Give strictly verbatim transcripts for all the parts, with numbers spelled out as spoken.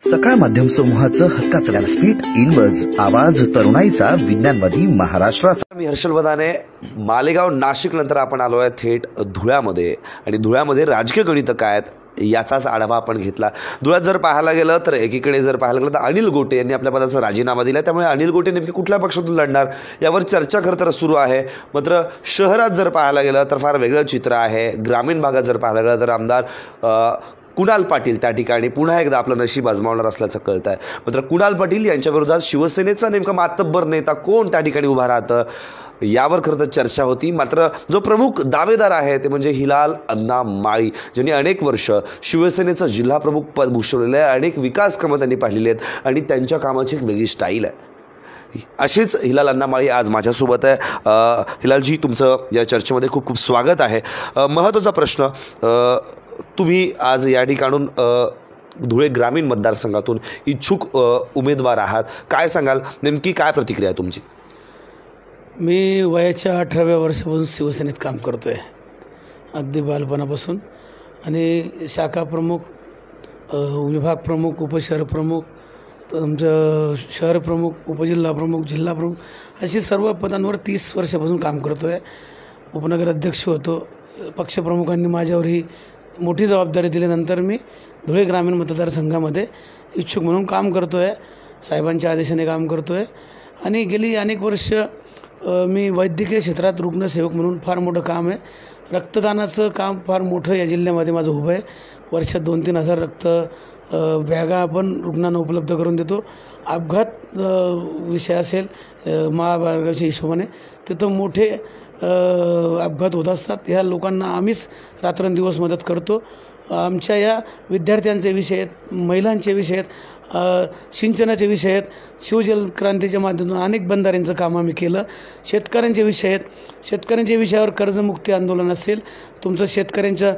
सकाळ माध्यम समूहाचं हक्काचं व्यासपीठ इनवर्ज आवाज तरुणाईचा विज्ञानवादी महाराष्ट्राचा। मी हर्षल बदाने, मालेगाव नाशिक नंतर आपण आलो आहे थेट धुळ्यामध्ये आणि धुळ्यामध्ये राजकीय गणितं काय आहेत याचाच आढावा आपण घेतला। धुळ्यात जर पाहायला गेलं तर एकीकडे जर पाहायला गेलं तर अनिल गोटे यांनी आपल्या पदाचा राजीनामा दिला, त्यामुळे अनिल गोटे नेमके कुठल्या पक्षातून लढणार यावर चर्चा खरं तर सुरू आहे। मात्र शहरात जर पाहायला गेलं तर फार वेगळं चित्र आहे। ग्रामीण भागात जर पाहायला गेलं तर आमदार कुणाल पाटील त्या ठिकाणी पुन्हा एकदा आपलं नशीब आजमावणार असल्याचं कळतं आहे। मात्र कुणाल पाटील यांच्या विरोधात शिवसेनेचा नेमका मातब्बर नेता कोण त्या ठिकाणी उभा राहतं यावर खरं तर चर्चा होती। मात्र जो प्रमुख दावेदार आहे ते म्हणजे हिलाल अण्णा माळी, ज्यांनी अनेक वर्ष शिवसेनेचं जिल्हा प्रमुख पद भूषवलेलं आहे। अनेक विकास कामं त्यांनी पाहिलेली आहेत आणि त्यांच्या कामाची एक वेगळी स्टाईल आहे। अशीच हिलाल अण्णा माळी आज माझ्यासोबत आहे। हिलालजी, तुमचं या चर्चेमध्ये खूप खूप स्वागत आहे। महत्त्वाचा प्रश्न, तुम्ही आज या ठिकाणून धुळे ग्रामीण मतदारसंघातून इच्छुक उमेदवार आहात, काय सांगाल, नेमकी काय प्रतिक्रिया आहे तुमची? मी वयाच्या अठराव्या वर्षापासून शिवसेनेत काम करतो आहे, अगदी बालपणापासून। आणि शाखा प्रमुख, विभाग प्रमुख, उपशहर प्रमुख, आमचं शहर प्रमुख, उपजिल्हा प्रमुख, जिल्हा प्रमुख अशी सर्व पदांवर तीस वर्षापासून काम करतो आहे। उपनगर अध्यक्ष होतो। पक्षप्रमुखांनी माझ्यावर ही मोठी जबाबदारी दिल्यानंतर मी धुळे ग्रामीण मतदारसंघामध्ये इच्छुक म्हणून काम करतो आहे, साहेबांच्या आदेशाने काम करतो आहे। आणि गेली अनेक वर्ष मी वैद्यकीय क्षेत्रात रुग्णसेवक म्हणून फार मोठं काम आहे। रक्तदानाचं काम फार मोठं या जिल्ह्यामध्ये माझं उभं आहे। वर्षात दोन तीन हजार रक्त बॅगा आपण रुग्णांना उपलब्ध करून देतो। अपघात विषय असेल महामार्गाच्या हिशोबाने तिथं मोठे अपघात होत असतात, ह्या लोकांना आम्हीच रात्रंदिवस मदत करतो। आमच्या या विद्यार्थ्यांचे विषय आहेत, महिलांचे विषय आहेत, सिंचनाचे विषय आहेत, शिवजल क्रांतीच्या माध्यमातून अनेक बंधाऱ्यांचं काम आम्ही केलं। शेतकऱ्यांचे विषय आहेत, शेतकऱ्यांच्या विषयावर कर्जमुक्ती आंदोलन असेल, तुमचं शेतकऱ्यांचं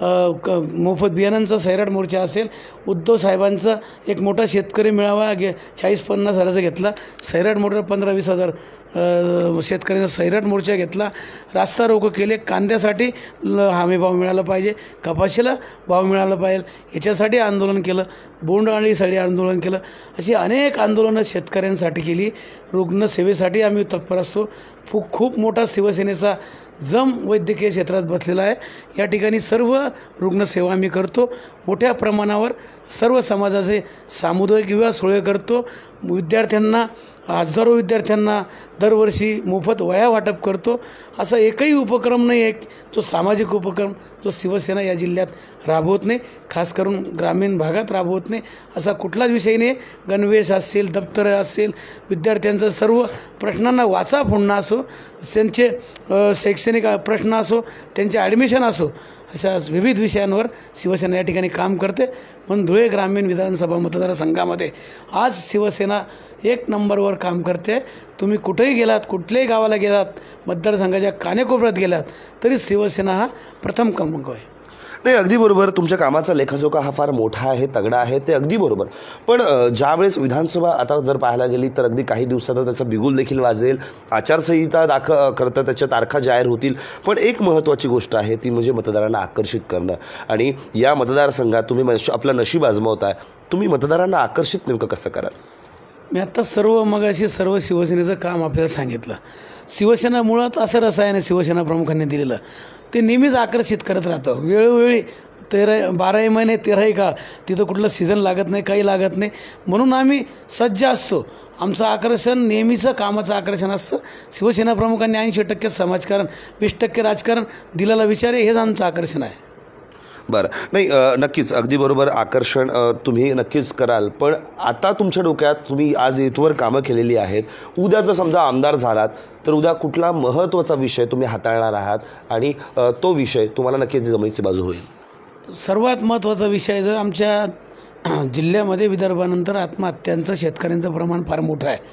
क मोफत बियाणांचा सैराट मोर्चा असेल, उद्धव साहेबांचा एक मोठा शेतकरी मेळावा गे चाळीस पन्नास हजाराचा घेतला, सैराट मोर्चा पंधरा वीस हजार शेतकऱ्यांचा सैराट मोर्चा घेतला, रास्ता रोको केले, कांद्यासाठी हमी भाव मिळाला पाहिजे, कपाशीला भाव मिळाला पाहिजे याच्यासाठी आंदोलन केलं, बोंडअळीसाठी आंदोलन केलं, अशी अनेक आंदोलनं शेतकऱ्यांसाठी केली। रुग्णसेवेसाठी आम्ही तत्पर असतो। खूप खूप मोठा शिवसेनेचा जम वैद्यकीय क्षेत्रात बसलेला आहे। या ठिकाणी सर्व रुग्णसेवा आम्ही करतो। मोठ्या प्रमाणावर सर्व समाजाचे सामुदायिक विवाह सोहळे करतो। विद्यार्थ्यांना, हजारो विद्यार्थ्यांना दरवर्षी मोफत वह्या वाटप करतो। असा एकही उपक्रम नाही आहे जो सामाजिक उपक्रम जो शिवसेना या जिल्ह्यात राबवत नाही, खास करून ग्रामीण भागात राबवत नाही। असा कुठलाच विषय नाही। गणवेश असेल, दप्तरं असेल, विद्यार्थ्यांचं सर्व प्रश्नांना वाचा फोडणं असो, त्यांचे शैक्षणिक प्रश्न असो, त्यांचे ॲडमिशन असो, अशा विविध विषयांवर शिवसेना या ठिकाणी काम करते। म्हणून धुळे ग्रामीण विधानसभा मतदारसंघामध्ये आज शिवसेना एक नंबरवर काम करते। तुम्ही कुठेही गेलात, कुठल्याही गावाला गेलात, मतदारसंघाच्या कानेकोपऱ्यात गेलात तरी शिवसेना हा प्रथम क्रमांक आहे। नाही, अगदी बरोबर, तुमच्या कामाचा लेखाजोखा हा फार मोठा आहे, तगडा आहे, ते अगदी बरोबर। पण ज्यावेळेस विधानसभा आता जर पाहायला गेली तर अगदी काही दिवसात त्याचा बिगुल देखील वाजेल, आचारसंहिता दाख करता त्याच्या तारखा जाहीर होतील। पण एक महत्त्वाची गोष्ट आहे ती म्हणजे मतदारांना आकर्षित करणं। आणि या मतदारसंघात तुम्ही आपलं नशीब आजमावताय, तुम्ही मतदारांना आकर्षित नेमकं कसं कराल? मी आत्ता सर्व मगाशी सर्व शिवसेनेचं काम आपल्याला सांगितलं। शिवसेना मुळात असं रसायन शिवसेना प्रमुखांनी दिलेलं ते नेहमीच आकर्षित करत राहतं। वेळोवेळी तेरा बाराही महिने तेराही काळ तिथं कुठलं सीझन लागत नाही, काही लागत नाही, म्हणून आम्ही सज्ज असतो। आमचं आकर्षण नेहमीचं कामाचं आकर्षण असतं। शिवसेना प्रमुखांनी ऐंशी टक्के समाजकारण, वीस टक्के राजकारण दिलेला विचार आहे, हेच आमचं आकर्षण आहे। बरं, नाही नक्कीच अगदी बरोबर, आकर्षण तुम्ही नक्कीच कराल। पण आता तुमच्या डोक्यात तुम्ही आज इथवर कामं केलेली आहेत, उद्या जर समजा आमदार झालात तर उद्या कुठला महत्त्वाचा विषय तुम्ही हाताळणार आहात आणि तो विषय तुम्हाला नक्कीच जमेची बाजू होईल? सर्वात महत्त्वाचा विषय जो आमच्या जिल्ह्यामध्ये विदर्भानंतर आत्महत्यांचं शेतकऱ्यांचं प्रमाण फार मोठं आहे।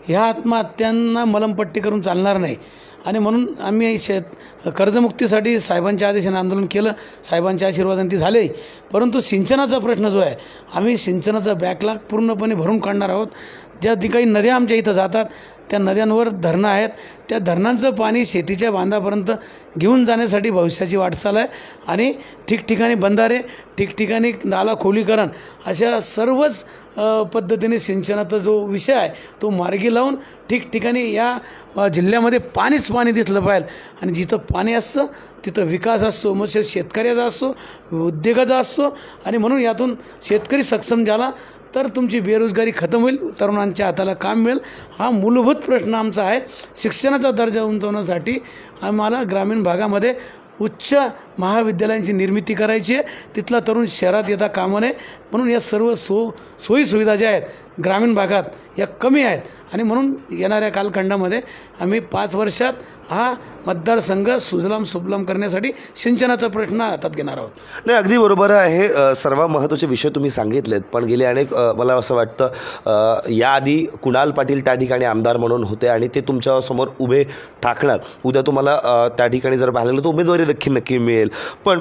ह्या आत्महत्यांना मलमपट्टी करून चालणार नाही. आणि म्हणून आम्ही शेत कर्जमुक्तीसाठी साहेबांच्या आदेशाने आंदोलन केलं. साहेबांच्या आशीर्वादाने ती झाले. परंतु सिंचनाचा प्रश्न जो आहे, आम्ही सिंचनाचा बॅकलॉग पूर्णपणे भरून काढणार आहोत. ज्या ठिकाणी नद्या आमच्या इथं जातात त्या नद्यांवर धरणं आहेत, त्या धरणांचं पाणी शेतीच्या बांधापर्यंत घेऊन जाण्यासाठी भविष्याची वाटचाल आहे. आणि ठिकठिकाणी बंधारे, ठिकठिकाणी नाला खोलीकरण अशा सर्वच पद्धतीने सिंचनाचा जो विषय आहे तो मार्गी लावून ठिकठिकाणी या जिल्ह्यामध्ये पाणीच पाणी दिसलं पाहिजे. आणि जिथं पाणी असतं तिथं विकास असतो, मग शेतकऱ्याचा असतो, उद्योगाचा असतो. आणि म्हणून यातून शेतकरी सक्षम झाला तर तुमची बेरोजगारी खतम होईल, तरुणांच्या हाताला काम मिळेल. हा मूलभूत प्रश्न आमचा आहे. शिक्षणाचा दर्जा उंचावण्यासाठी आम्हाला ग्रामीण भागामध्ये उच्च महाविद्यालयांची निर्मिती करायची आहे. तिथला तरुण शहरात येता कामा नये. म्हणून या सर्व सो सोयीसुविधा ज्या आहेत ग्रामीण भागात या कमी आहेत. आणि म्हणून येणाऱ्या कालखंडामध्ये आम्ही पाच वर्षात हा मतदारसंघ सुजलाम सुफलाम करण्यासाठी सिंचनाचा प्रश्न हातात घेणार आहोत. नाही, अगदी बरोबर आहे. सर्व महत्त्वाचे विषय तुम्ही सांगितलेत. पण गेले अनेक मला असं वाटतं याआधी कुणाल पाटील त्या ठिकाणी आमदार म्हणून होते आणि ते तुमच्यासमोर उभे ठाकणार. उद्या तुम्हाला त्या ठिकाणी जर पाहिलं तर उमेदवारी देखील नक्की मिळेल. पण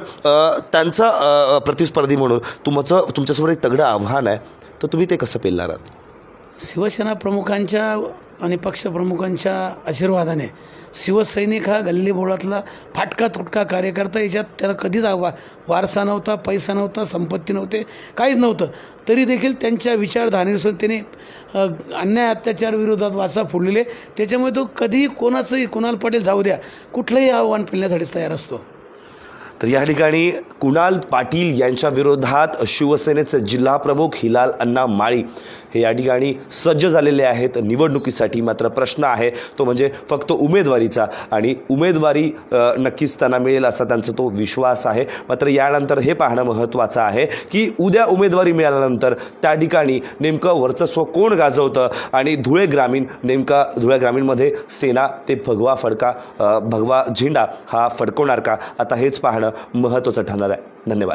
त्यांचा प्रतिस्पर्धी म्हणून तुमचं तुमच्यासमोर एक तगडं आव्हान आहे, तर तुम्ही ते कसं पेलणार आहात? शिवसेना प्रमुखांच्या आणि पक्षप्रमुखांच्या आशीर्वादाने शिवसैनिक हा गल्लीबोळातला फाटका तुटका कार्यकर्ता. याच्यात त्याला कधीच वा वारसा नव्हता, पैसा नव्हता, संपत्ती नव्हते, काहीच नव्हतं. तरी देखील त्यांच्या विचारधारेनुसार त्याने अन्याय अत्याचार विरोधात वाचा फोडलेले. त्याच्यामुळे तो कधीही कोणाचंही कुणाल पाटील जाऊ द्या कुठलंही आव्हान पेलण्यासाठी तयार असतो. तर या ठिकाणी कुणाल पाटील यांच्या विरोधात शिवसेनेचे जिल्हा प्रमुख हिलाल अण्णा माळी हे या ठिकाणी सज्ज झालेले आहेत निवडणुकीसाठी. मात्र प्रश्न आहे तो म्हणजे फक्त उमेदवारीचा, आणि उमेदवारी नक्कीच त्यांना मिळेल असा त्यांचा तो विश्वास आहे. मात्र यानंतर हे पाहणं महत्त्वाचं आहे की उद्या उमेदवारी मिळाल्यानंतर त्या ठिकाणी नेमकं वर्चस्व कोण गाजवतं आणि धुळे ग्रामीण नेमका धुळे ग्रामीणमध्ये सेना ते भगवा फडका भगवा झेंडा हा फडकवणार का? आता हेच पाहणं महत्त्वाचं ठरणार आहे. धन्यवाद.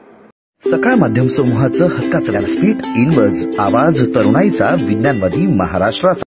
सकाळ माध्यम समूहाचं हक्काचं व्यासपीठ इनवर्ज आवाज तरुणाईचा विज्ञानवादी महाराष्ट्राचा.